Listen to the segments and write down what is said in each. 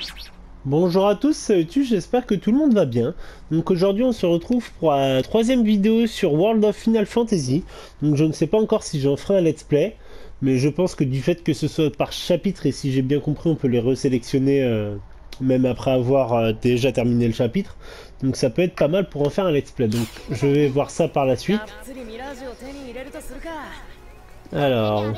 Bonjour à tous, salut, j'espère que tout le monde va bien. Donc aujourd'hui on se retrouve pour la troisième vidéo sur World of Final Fantasy. Donc je ne sais pas encore si j'en ferai un let's play, mais je pense que du fait que ce soit par chapitre, et si j'ai bien compris on peut les resélectionner même après avoir déjà terminé le chapitre. Donc ça peut être pas mal pour en faire un let's play, donc je vais voir ça par la suite. Alors...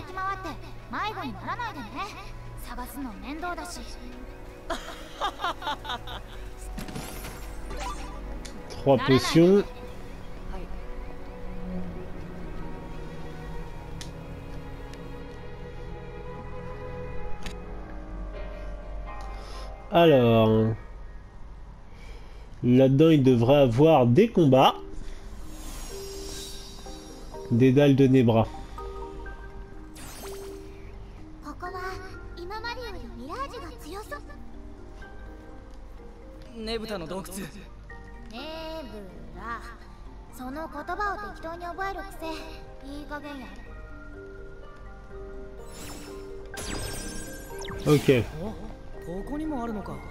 3 potions. Alors... Là-dedans, il devrait avoir des combats. Des dalles de Nebra. ネブタの洞窟。 ネブラ、その言葉を適当に覚える癖、いい加減や。 Ok. ここにもあるのか。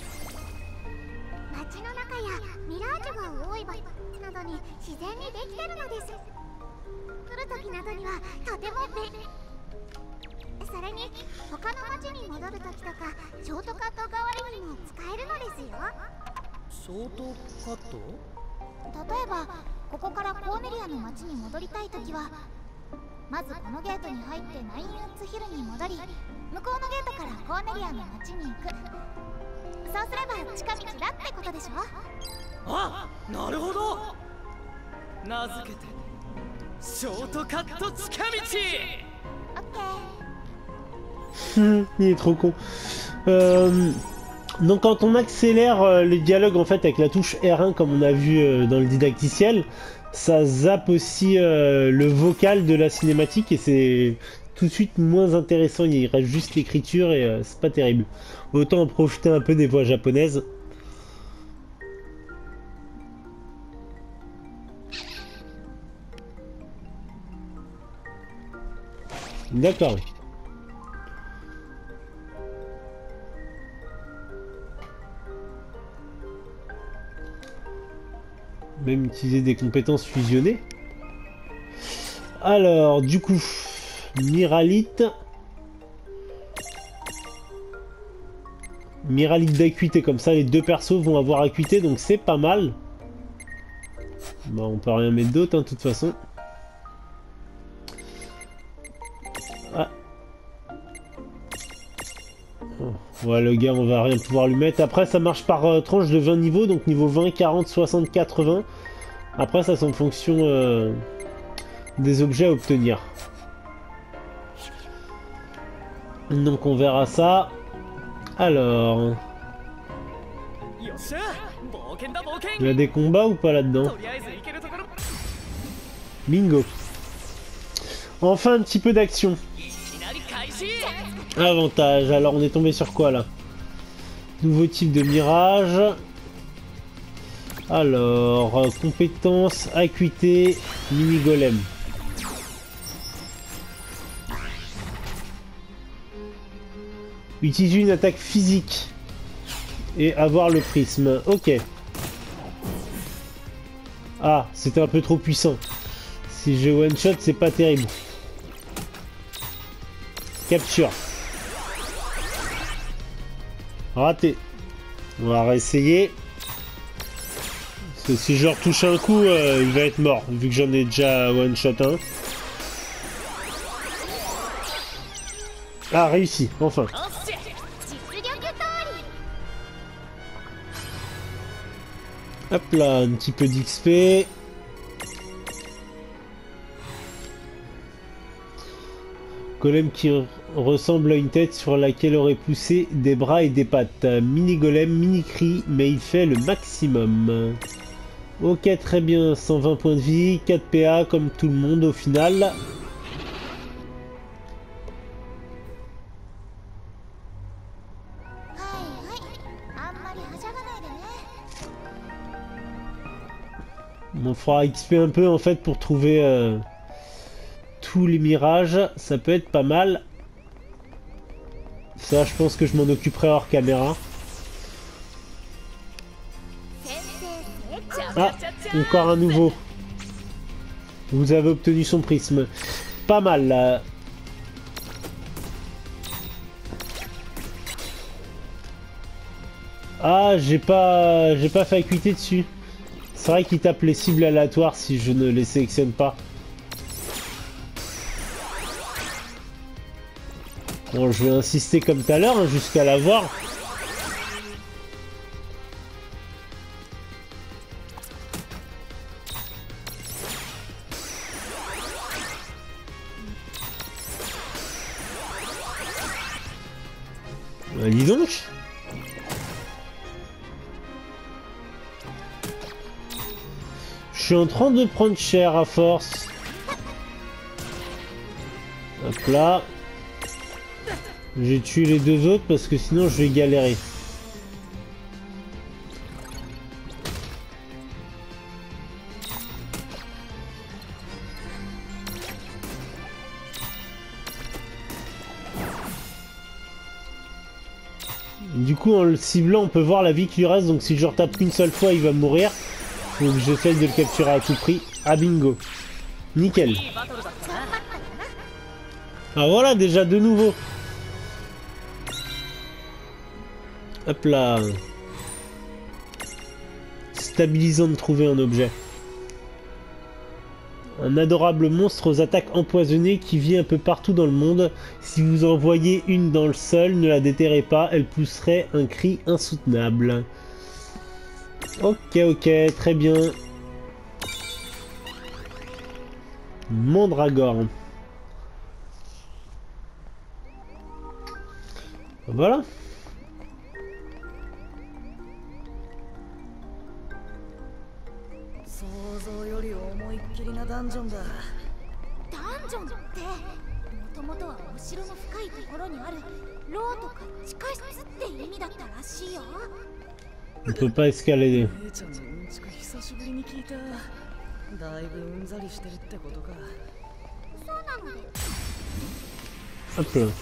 街の中やミラージュが多い場所などに自然にできてるのです。来る時などにはとても便利。それに他の街に戻る時とかショートカット代わりにも使えるのですよ。 ショートカット？ 例えばここからコーネリアの街に戻りたい時はまずこのゲートに入ってナインウッズヒルに戻り向こうのゲートからコーネリアの街に行く。そうすれば近道だってことでしょ。 あ、なるほど。名付けてショートカット近道。 オッケー。 Il est trop con. Donc quand on accélère les dialogues en fait avec la touche R1 comme on a vu dans le didacticiel, ça zappe aussi le vocal de la cinématique et c'est tout de suite moins intéressant, il reste juste l'écriture et c'est pas terrible. Autant en profiter un peu des voix japonaises. D'accord. Même utiliser des compétences fusionnées. Alors, du coup, Myralite. Myralite d'acuité, comme ça les deux persos vont avoir acuité, donc c'est pas mal. Bon, on peut rien mettre d'autre, hein, de toute façon. Ah. Ouais, le gars, on va rien pouvoir lui mettre. Après, ça marche par tranche de 20 niveaux, donc niveau 20, 40, 60, 80. Après, ça c'est en fonction des objets à obtenir. Donc, on verra ça. Alors... Il y a des combats ou pas là-dedans? Bingo. Enfin, un petit peu d'action. Avantage. Alors, on est tombé sur quoi, là? Nouveau type de mirage. Alors, compétences, acuité, mini-golem. Utiliser une attaque physique. Et avoir le prisme. Ok. Ah, c'était un peu trop puissant. Si je one-shot, c'est pas terrible. Capture. Raté. On va réessayer. Parce que si je leur touche un coup, il va être mort. Vu que j'en ai déjà one-shot un. Ah, réussi. Enfin. Hop là, un petit peu d'XP. Golem qui ressemble à une tête sur laquelle aurait poussé des bras et des pattes. Mini golem, mini cri, mais il fait le maximum. Ok, très bien. 120 points de vie, 4 PA comme tout le monde au final. On fera XP un peu en fait pour trouver tous les mirages, ça peut être pas mal. Ça, je pense que je m'en occuperai hors caméra. Ah, encore un nouveau. Vous avez obtenu son prisme. Pas mal là. Ah, j'ai pas fait acuité dessus. C'est vrai qu'il tape les cibles aléatoires si je ne les sélectionne pas. Bon, je vais insister comme tout à l'heure hein, jusqu'à l'avoir. Dis donc. Je suis en train de prendre cher à force. Hop là. J'ai tué les deux autres parce que sinon je vais galérer. Du coup, en le ciblant, on peut voir la vie qui lui reste. Donc si je retape qu'une seule fois, il va mourir. Donc j'essaye de le capturer à tout prix. Ah bingo. Nickel. Ah voilà, déjà de nouveau. Hop là. Stabilisant de trouver un objet. Un adorable monstre aux attaques empoisonnées qui vit un peu partout dans le monde. Si vous en voyez une dans le sol, ne la déterrez pas, elle pousserait un cri insoutenable. Ok, très bien. Mandragore. Voilà. ダンジョンだ。 ダンジョンってもともとはお城の深いところにある牢とか地下室って意味だったらしいよ。 On peut pas escalader. 姉ちゃんのうんちく久しぶりに聞いた。だいぶうんざりしてるってことか。 そうなので。 Hop là.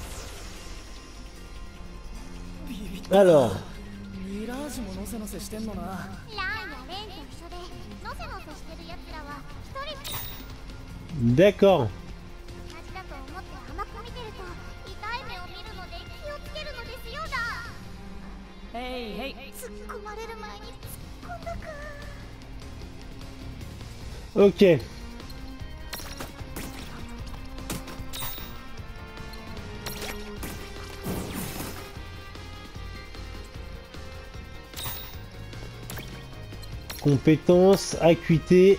Alors. ミラージュものせのせしてんのな。ランやレンと一緒でのせのせしてるやつらは一人。 D'accord. 同じだと思って甘く見てると痛い目を見るので気をつけるのですよだ。 へいへい。 突っ込まれる前に突っ込んだか。 Ok. Compétence, acuité.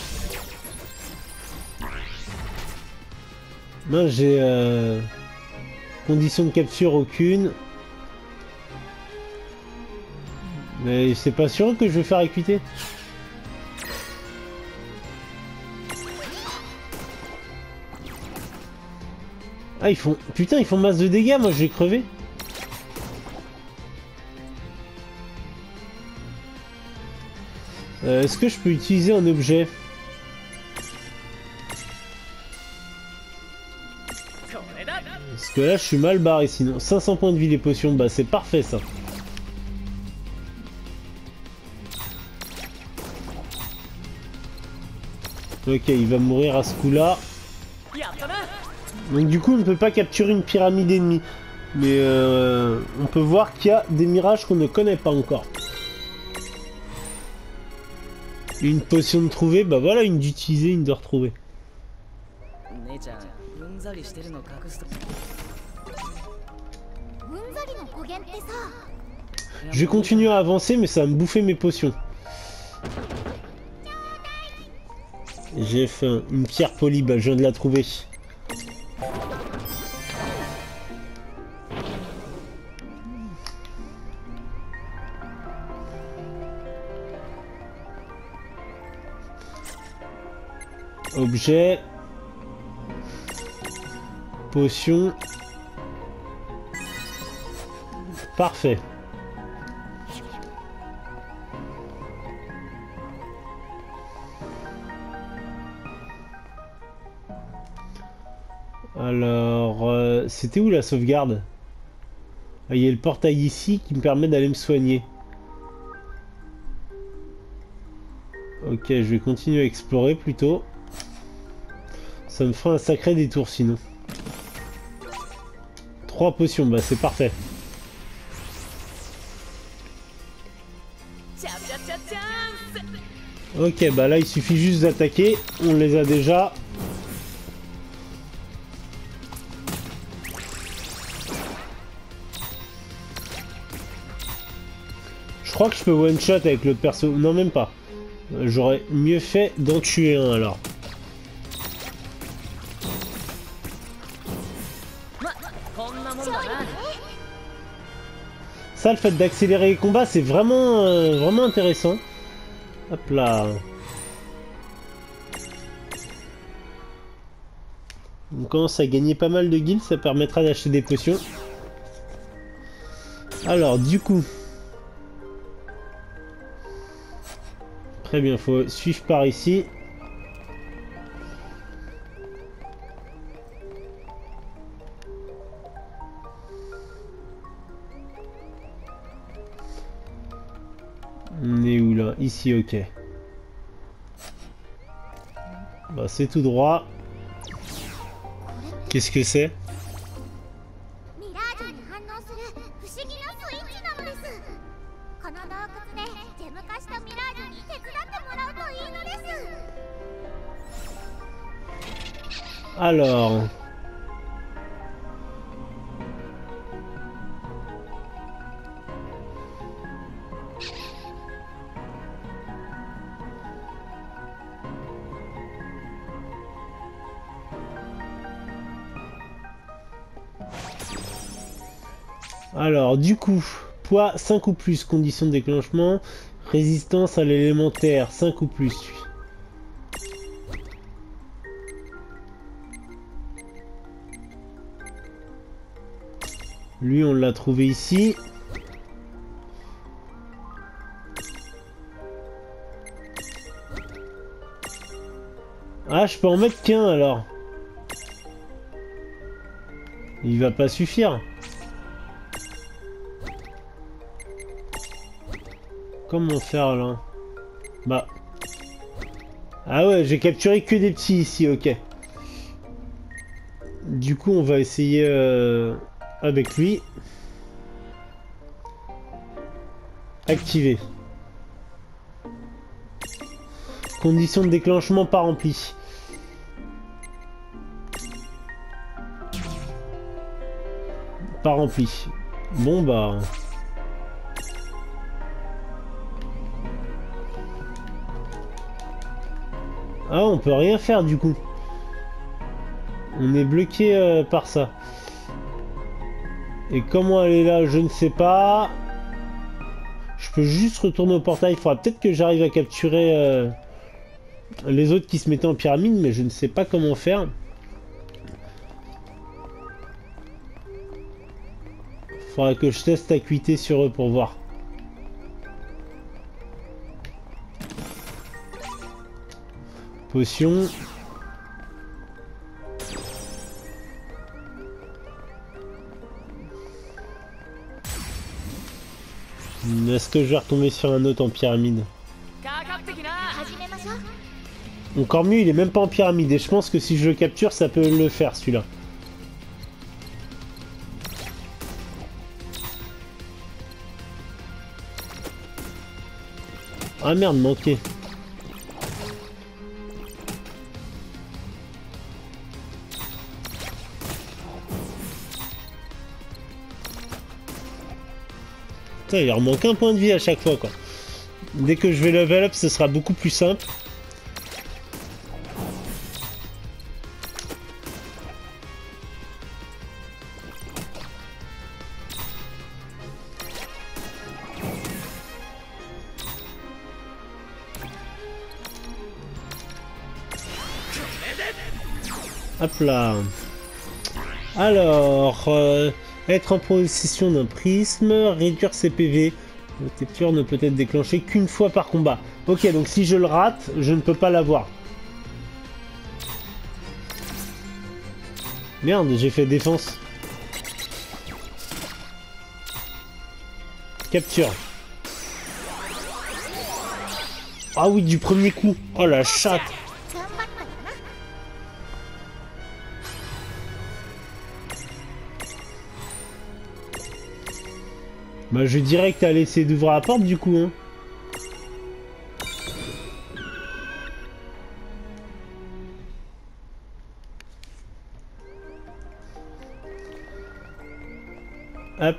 Moi j'ai condition de capture aucune. Mais c'est pas sûr que je vais faire acuité. Ah ils font... Putain ils font masse de dégâts, moi j'ai crevé. Est-ce que je peux utiliser un objet? Parce que là je suis mal barré sinon. 500 points de vie les potions, bah c'est parfait ça. Ok, il va mourir à ce coup-là. Donc du coup on ne peut pas capturer une pyramide ennemie. Mais on peut voir qu'il y a des mirages qu'on ne connaît pas encore. Une potion de trouver, bah voilà, une d'utiliser, une de retrouver. Je vais continuer à avancer, mais ça va me bouffer mes potions. J'ai faim. Une pierre polie, bah je viens de la trouver. Objet. Potion. Parfait. Alors, c'était où la sauvegarde? Ah, il y a le portail ici qui me permet d'aller me soigner. Ok, je vais continuer à explorer plutôt. Ça me fera un sacré détour sinon. 3 potions, bah c'est parfait. Ok, bah là il suffit juste d'attaquer. On les a déjà. Je crois que je peux one shot avec l'autre perso. Non, même pas. J'aurais mieux fait d'en tuer un alors. Ça, le fait d'accélérer les combats, c'est vraiment, vraiment intéressant. Hop là. On commence à gagner pas mal de guilds, ça permettra d'acheter des potions. Alors, du coup... Très bien, faut suivre par ici. On est où là? Ici, ok. Bah, c'est tout droit. Qu'est-ce que c'est? Alors... Alors, du coup, poids 5 ou plus, conditions de déclenchement, résistance à l'élémentaire 5 ou plus. Lui, on l'a trouvé ici. Ah, je peux en mettre qu'un alors. Il va pas suffire. Comment faire là? Bah. Ah ouais, j'ai capturé que des petits ici, ok. Du coup, on va essayer avec lui. Activer. Condition de déclenchement pas remplie. Pas rempli. Bon bah... Ah, on peut rien faire du coup. On est bloqué par ça. Et comment aller là, je ne sais pas. Je peux juste retourner au portail. Il faudra peut-être que j'arrive à capturer les autres qui se mettaient en pyramide, mais je ne sais pas comment faire. Faudra que je teste acuité sur eux pour voir. Potion. Est-ce que je vais retomber sur un autre en pyramide? Encore mieux, il est même pas en pyramide et je pense que si je le capture, ça peut le faire celui-là. Ah merde, manqué. Putain, il leur manque un point de vie à chaque fois quoi. Dès que je vais level up, ce sera beaucoup plus simple. Hop là. Alors, être en possession d'un prisme, réduire ses PV. Le capture ne peut être déclenché qu'une fois par combat. Ok, donc si je le rate, je ne peux pas l'avoir. Merde, j'ai fait défense. Capture. Ah oui, du premier coup. Oh la chatte. 頑張ったよな。 Bah je dirais que t'as laissé d'ouvrir la porte du coup hein. Hop.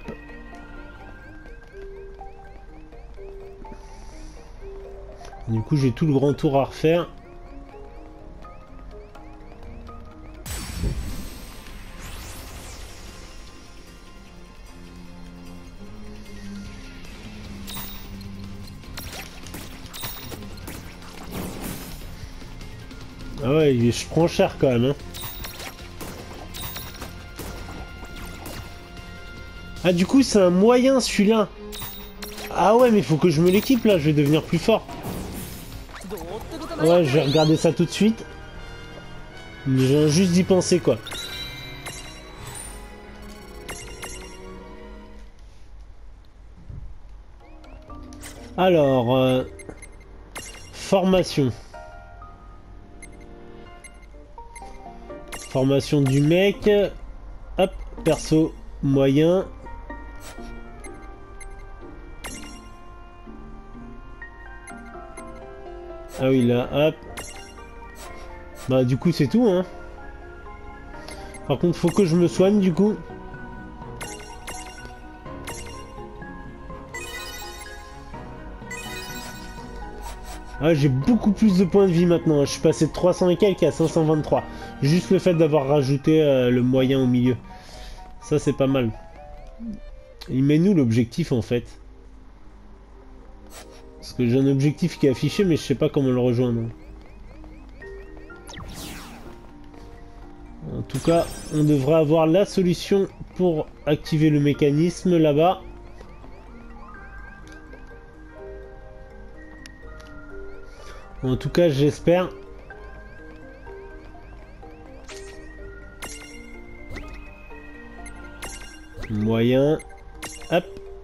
Du coup j'ai tout le grand tour à refaire. Ah ouais, je prends cher quand même hein. Ah du coup c'est un moyen celui-là. Ah ouais mais faut que je me l'équipe là, je vais devenir plus fort. Ouais je vais regarder ça tout de suite. Mais je viens juste d'y penser quoi. Alors formation. Formation du mec. Hop, perso moyen. Ah oui là, hop. Bah du coup c'est tout hein. Par contre faut que je me soigne du coup. Ah j'ai beaucoup plus de points de vie maintenant. Je suis passé de 300 et quelques à 523. Juste le fait d'avoir rajouté le moyen au milieu. Ça c'est pas mal. Il met nous l'objectif en fait. Parce que j'ai un objectif qui est affiché mais je sais pas comment le rejoindre. En tout cas, on devrait avoir la solution pour activer le mécanisme là-bas. En tout cas, j'espère. Moyen. Hop.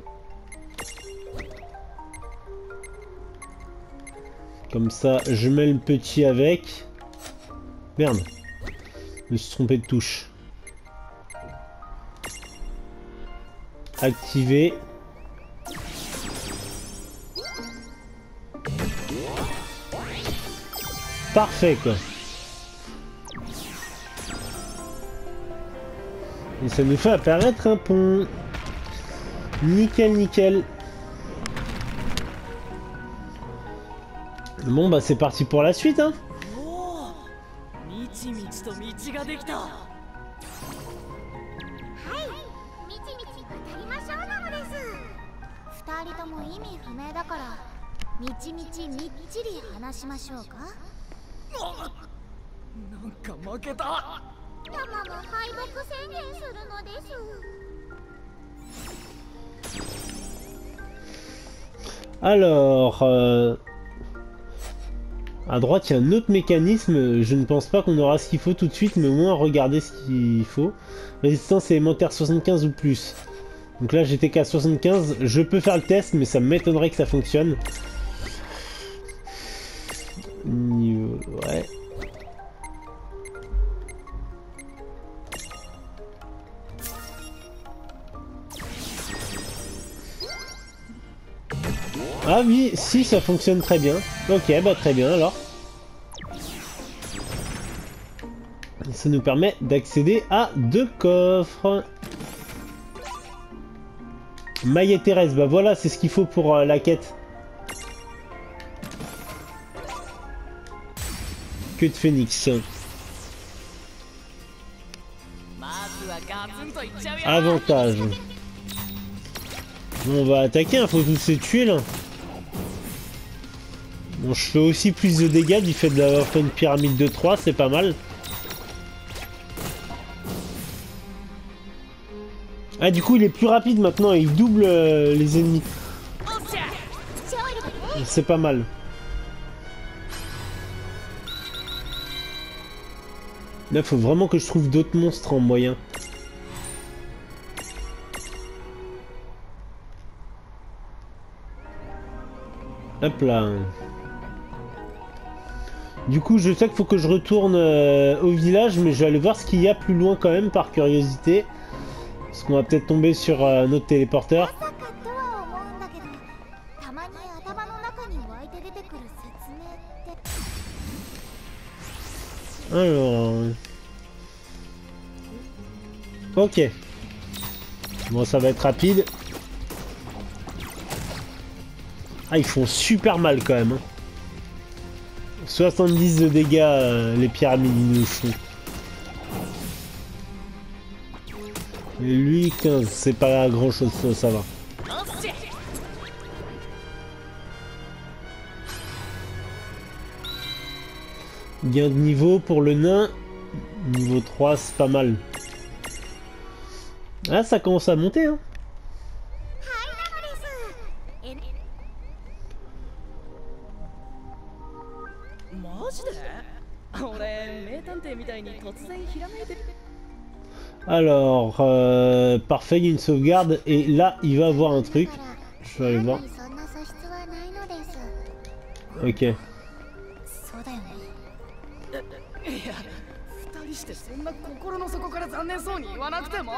Comme ça, je mets le petit avec. Merde. Je me suis trompé de touche. Activer. Parfait quoi. Et ça nous fait apparaître un pont. Nickel, nickel. Bon bah c'est parti pour la suite hein. みちみちと道ができた。 はい、みちみち渡りましょうなのです。二人とも意味不明だから、みちみちみっちり話しましょうか。 なんか負けた。 タマも敗北宣言するのです。 Alors, à droite, il y a un autre mécanisme. Je ne pense pas qu'on aura ce qu'il faut tout de suite, mais au moins regarder ce qu'il faut. Résistance élémentaire 75 ou plus. Donc là, j'étais qu'à 75. Je peux faire le test, mais ça m'étonnerait que ça fonctionne. Ouais. Ah oui, si, ça fonctionne très bien. Ok, bah très bien alors. Ça nous permet d'accéder à 2 coffres. Maille et Thérèse, bah voilà, c'est ce qu'il faut pour la quête. Que de phénix. Avantage. Bon, on va attaquer, il faut tous les tuer là. Bon, je fais aussi plus de dégâts du fait d'avoir fait une pyramide de 3, c'est pas mal. Ah, du coup, il est plus rapide maintenant, il double les ennemis. C'est pas mal. Là, faut vraiment que je trouve d'autres monstres en moyen. Hop là. Du coup, je sais qu'il faut que je retourne au village, mais je vais aller voir ce qu'il y a plus loin quand même, par curiosité. Parce qu'on va peut-être tomber sur un autre téléporteur. まさかとは思うんだけど、たまに頭の中に湧いて出てくる説明って。 Alors... Ok. Bon, ça va être rapide. Ah, ils font super mal quand même. Hein. 70 de dégâts, les pyramides, ils nous font. Et lui, 15, c'est pas grand chose, ça va. Gain de niveau pour le nain. Niveau 3, c'est pas mal. Ah, ça commence à monter, hein. マジで俺名探偵みたいに突然ひらめいて Alors, parfait, il y a une sauvegarde. Et là, il va avoir un truc. Je vais aller voir. Ok. そうだよね。 いや二人してそんな心の底から残念そうに言わなくても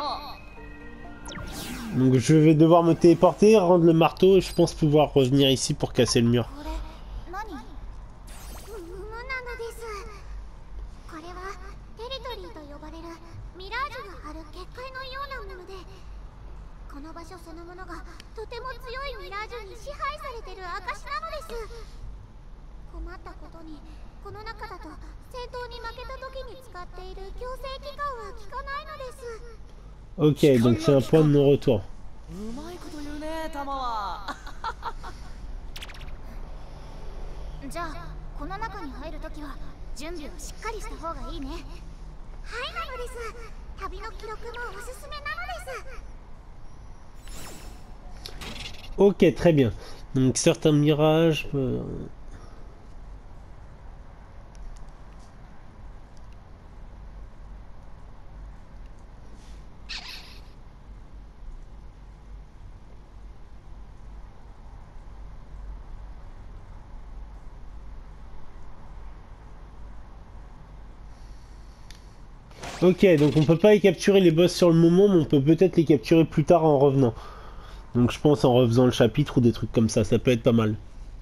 Donc je vais devoir me téléporter, rendre le marteau et je pense pouvoir revenir ici pour casser le mur. これ何？無なのです。これはテリトリーと呼ばれるミラージュがある結界のようなもので、この場所そのものがとても強いミラージュに支配されてる証なのです。困ったことにこの中だと戦闘に負けた時に使っている強制期間は効かないのです。 Ok, donc c'est un point de non-retour. うまいこと言うねタマはじゃあこの中に入るときは準備をしっかりした方がいいね。はいなのです。旅の記録もおすすめなのです。 Ok, très bien. Donc certains mirages... Ok, donc on peut pas les capturer les boss sur le moment, mais on peut peut-être les capturer plus tard en revenant. Donc je pense en refaisant le chapitre ou des trucs comme ça peut être pas mal.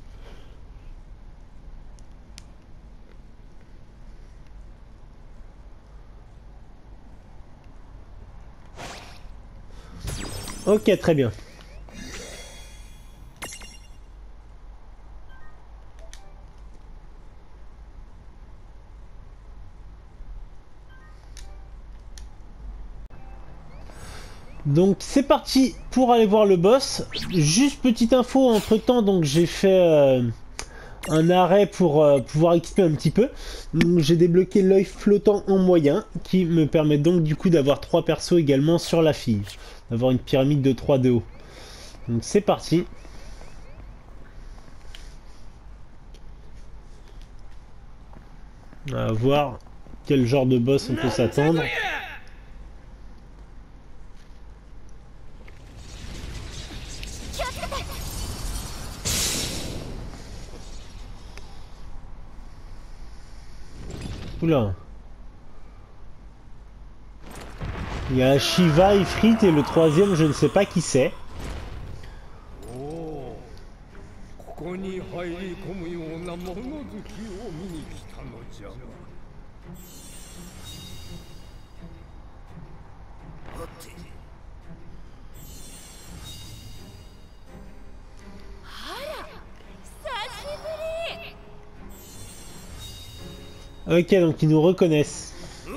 Ok, très bien. Donc c'est parti pour aller voir le boss. Juste petite info entre temps, donc j'ai fait un arrêt pour pouvoir XP un petit peu. J'ai débloqué l'œil flottant en moyen qui me permet donc du coup d'avoir 3 persos également sur la fille. D'avoir une pyramide de 3 de haut. Donc c'est parti. On va voir quel genre de boss on peut s'attendre. Oula. Il y a Shiva, Ifrit et le troisième, je ne sais pas qui c'est. Ok, donc ils nous reconnaissent.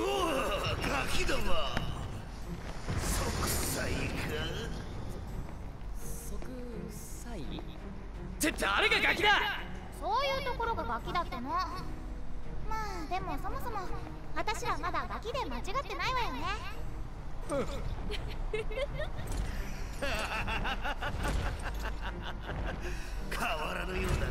誰がガキだ。 そういうところがガキだっての。まあでもそもそも私らまだガキで間違ってないわよね。 変わらぬようだ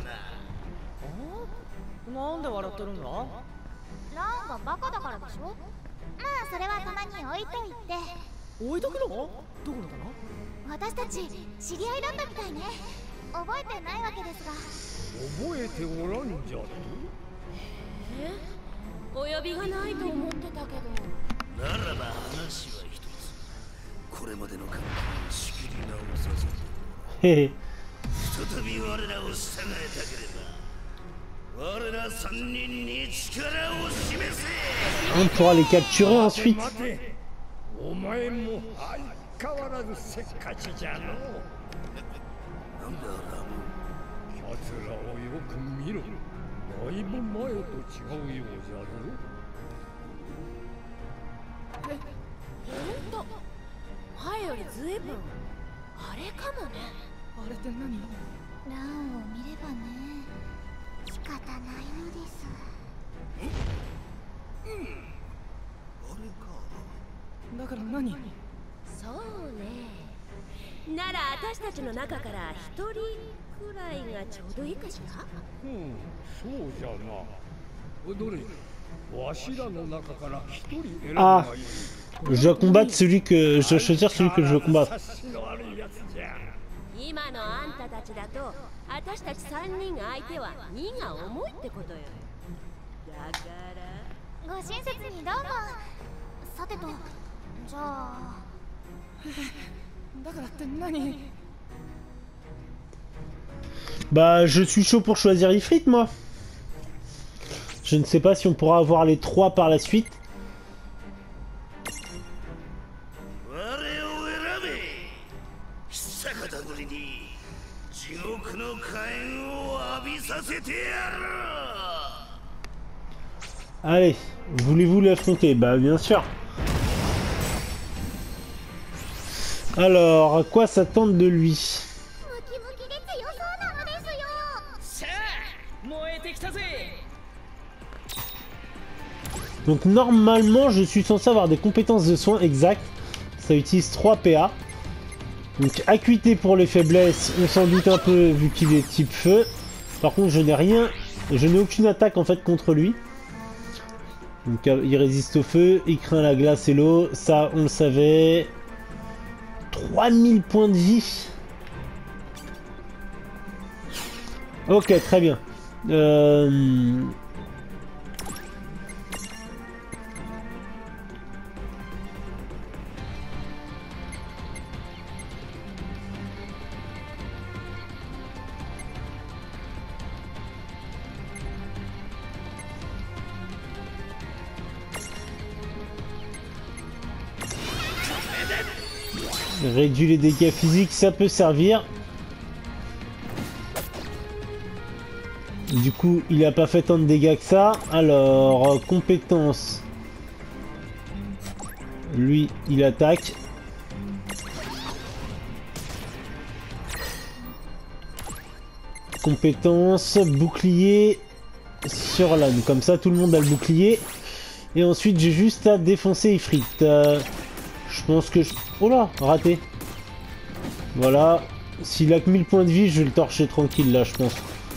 な。なんで笑ってるんだ。 ランがバカだからでしょ。まあそれはたまに置いといて。 置いとくの？どこのかな？私たち知り合いだったみたいね。覚えてないわけですが。 覚えておらんじゃと？ お呼びがないと思ってたけど。 ならば話は一つ。これまでの関係を仕切り直させて。 Hé hé. 再び我らを従えたければ、我ら三人に力を示せ。 On pourra les capturer ensuite. お前も相変わらずせっかちじゃの。 なんだラム。 奴らをよく見ろ。だいぶ前と違うようじゃろ。 ほんと前よりずいぶんあれかもね。 あれって何？ ランを見ればね、仕方ないのです。 あれか。 だから何？ そうね。なら私たちの中から一人くらいがちょうどいいかしら。 そうじゃな。どれ、わしらの中から一人選ぶ Ah, がいい。 je dois combattre celui que... Je dois choisir celui que je veux combattre. 察しの悪いやつじゃ。 今のあんたたちだと私たち3人相手は荷が重いってことよ。だからご親切にどうも。さてと、じゃあだからって何？ Bah, je suis chaud pour choisir Ifrit, moi. Je ne sais pas si on pourra avoir les 3 par la suite. 我を選べ。久方ぶりに地獄の火炎を浴びさせてやる。 Allez, voulez-vous l'affronter? Bah, bien sûr. Alors, à quoi s'attendre de lui? ムキムキで強そうなのですよ。 さあ、燃えてきたぜ。 Donc, normalement, je suis censé avoir des compétences de soins exactes. Ça utilise 3 PA. Donc, acuité pour les faiblesses, on s'en doute un peu vu qu'il est type feu. Par contre, je n'ai rien, je n'ai aucune attaque en fait contre lui. Donc, il résiste au feu, il craint la glace et l'eau. Ça, on le savait. 3000 points de vie. Ok, très bien. Réduit les dégâts physiques, ça peut servir. Du coup, il a pas fait tant de dégâts que ça. Alors, compétence. Lui, il attaque. Compétence, bouclier sur l'âne. Comme ça, tout le monde a le bouclier. Et ensuite, j'ai juste à défoncer Ifrit. Je pense que je... Oh là, raté. Voilà. S'il a que 1000 points de vie, je vais le torcher tranquille là, je pense.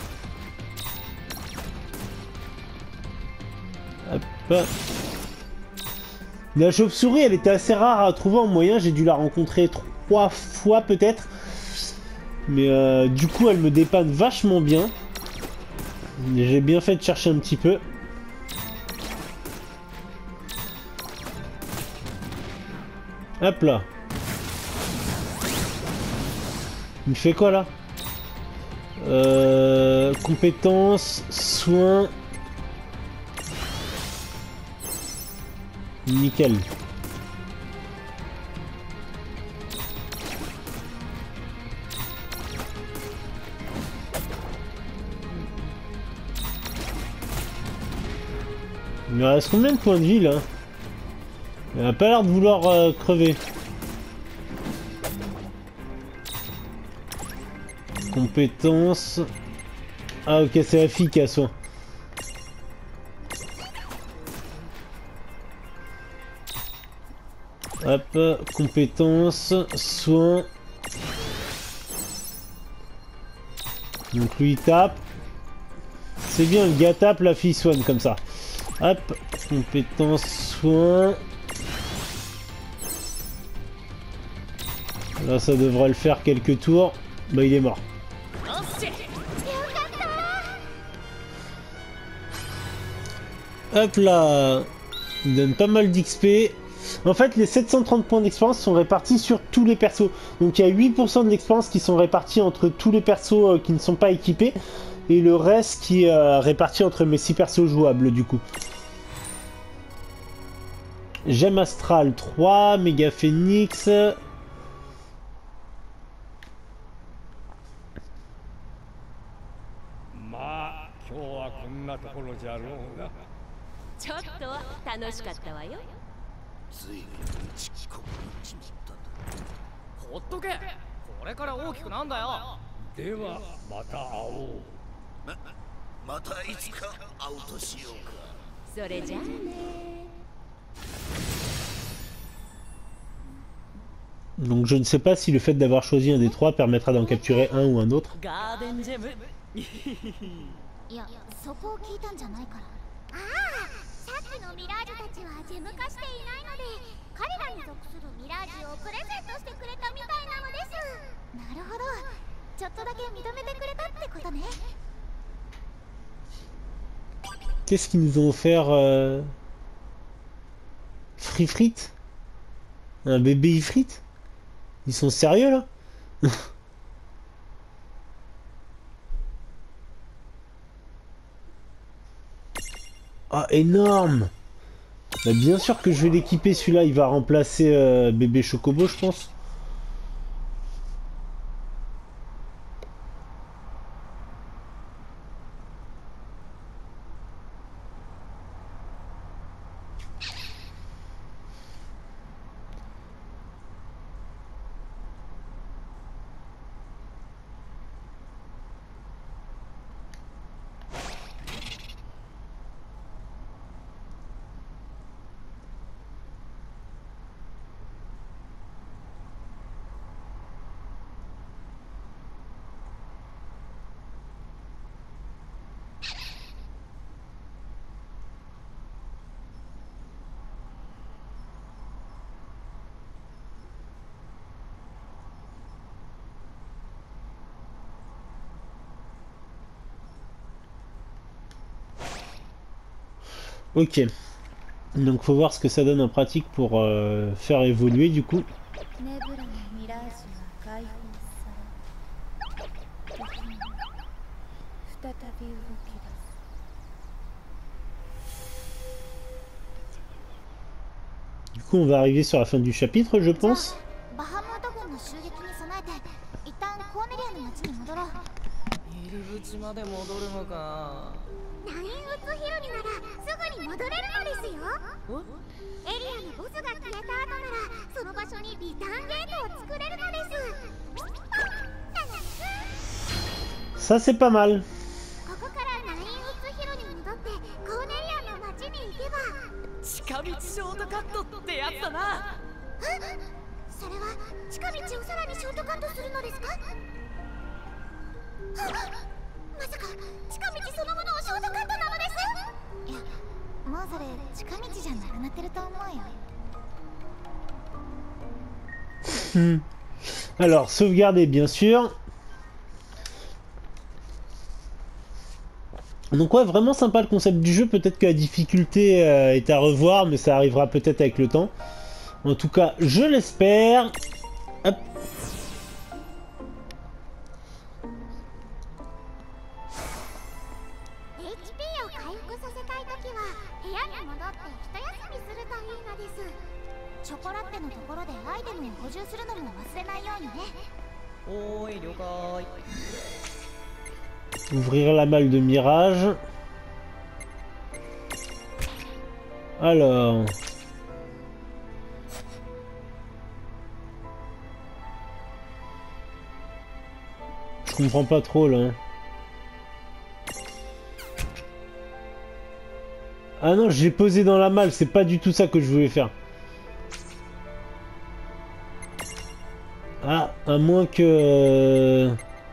Hop. La chauve-souris, elle était assez rare à trouver en moyen. J'ai dû la rencontrer 3 fois peut-être. Mais du coup, elle me dépanne vachement bien. J'ai bien fait de chercher un petit peu. Hop là. Il fait quoi là? Compétences, soins. Nickel. Il me reste combien de points de vie là? Il a pas l'air de vouloir crever. Compétences. Ah ok, c'est la fille qui a soin. Hop, compétences, soins. Donc lui il tape. C'est bien, le gars tape, la fille soigne comme ça. Hop, compétences, soins. Là ça devrait le faire quelques tours. Bah il est mort. Hop là. Il donne pas mal d'XP. En fait, les 730 points d'expérience sont répartis sur tous les persos. Donc il y a 8% de l'expérience qui sont répartis entre tous les persos qui ne sont pas équipés. Et le reste qui est réparti entre mes 6 persos jouables du coup. Gemme Astral 3, Méga Phoenix. Ma, 今日はこんなところじゃろうな。 ちょっとは楽しかったわよ。 ずいぶんちっこくなっちまったんだ。 ほっとけ。これから大きくなんだよ。 ではまた会おう。 またいつか会うとしようか。 それじゃあね。 Donc je ne sais pas si le fait d'avoir choisi un des 3 permettra d'en capturer un ou un autre. ガーデンジェム。 いや、そこを聞いたんじゃないから。ああ、さっきのミラージュたちはジェム化していないので、彼らに属するミラージュをプレゼントしてくれたみたいなのです。なるほど、ちょっとだけ認めてくれたってことね。 Qu'est-ce qu'ils nous ont offert Free Un bébé Ifrit? Ils sont sérieux là? Ah, énorme! Bah, bien sûr que je vais l'équiper, celui-là, il va remplacer bébé Chocobo, je pense. Ok. Donc faut voir ce que ça donne en pratique pour faire évoluer du coup. Du coup on va arriver sur la fin du chapitre je pense. 入り口まで戻るのか。 ナインウッドヒルにならすぐに戻れるのですよ。エリアのボスが消えた後ならその場所にリターンゲートを作れるのです。 Ça c'est pas mal. ここからナインウッドヒルに戻ってコーネリアの町に行けば近道ショートカットってやつだな。 それは近道をさらにショートカットするのですか？まさか近道そのものをショートカットなのです？いや、もうそれ近道じゃなくなってると思うよ。 Alors sauvegarder bien sûr. Donc ouais, vraiment sympa le concept du jeu. Peut-être que la difficulté est à revoir, mais ça arrivera peut-être avec le temps. En tout cas, je l'espère. Hop. Ouvrir la malle de mirage. Alors... Je comprends pas trop là. Ah non, j'ai posé dans la malle, c'est pas du tout ça que je voulais faire. Ah, à moins que...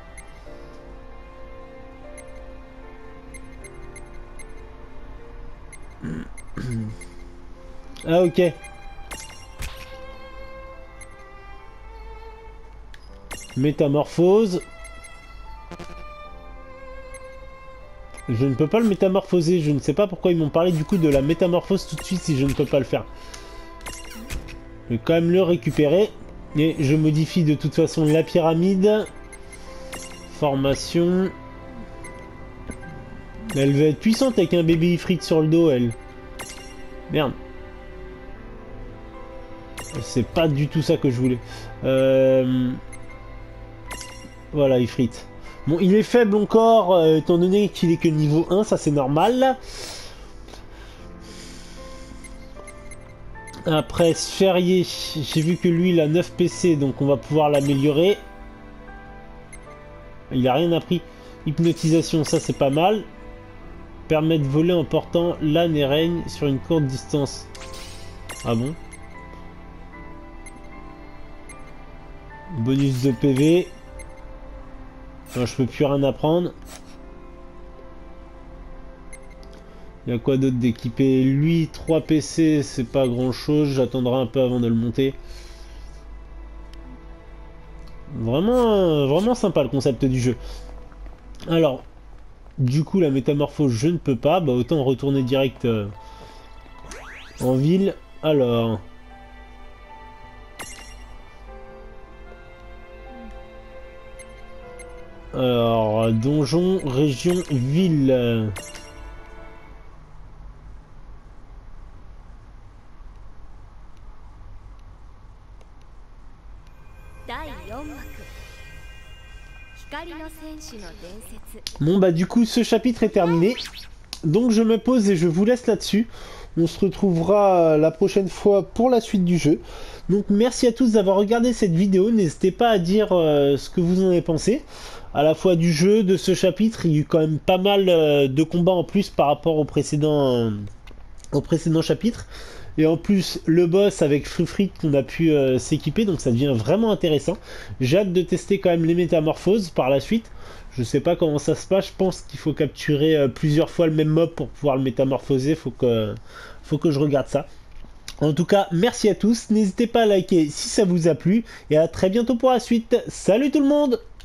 Ah ok. Métamorphose. Je ne peux pas le métamorphoser. Je ne sais pas pourquoi ils m'ont parlé du coup de la métamorphose tout de suite si je ne peux pas le faire. Je vais quand même le récupérer. Et je modifie de toute façon la pyramide. Formation. Elle va être puissante avec un bébé Ifrit sur le dos, elle. Merde. C'est pas du tout ça que je voulais. Voilà, Ifrit. Bon, il est faible encore, étant donné qu'il est que niveau 1, ça c'est normal. Après, Sphérié, j'ai vu que lui il a 9 PC, donc on va pouvoir l'améliorer. Il a rien appris. Hypnotisation, ça c'est pas mal. Permet de voler en portant l'âne et règne sur une courte distance. Ah bon? Bonus de PV. Non, je peux plus rien apprendre. Il y a quoi d'autre d'équipé? Lui, 3 PC, c'est pas grand chose. J'attendrai un peu avant de le monter. Vraiment, vraiment sympa le concept du jeu. Alors, du coup, la métamorphose, je ne peux pas. Bah, autant retourner direct en ville. Alors... donjon, région, ville. Bon bah du coup ce chapitre est terminé. Donc je me pose et je vous laisse là-dessus. On se retrouvera la prochaine fois pour la suite du jeu. Donc merci à tous d'avoir regardé cette vidéo. N'hésitez pas à dire ce que vous en avez pensé. À la fois du jeu, de ce chapitre. Il y a eu quand même pas mal de combats en plus par rapport au précédent chapitre. Et en plus le boss avec Frufrit qu'on a pu s'équiper. Donc ça devient vraiment intéressant. J'ai hâte de tester quand même les métamorphoses par la suite. Je sais pas comment ça se passe, je pense qu'il faut capturer plusieurs fois le même mob pour pouvoir le métamorphoser, faut que je regarde ça. En tout cas, merci à tous, n'hésitez pas à liker si ça vous a plu, et à très bientôt pour la suite. Salut tout le monde!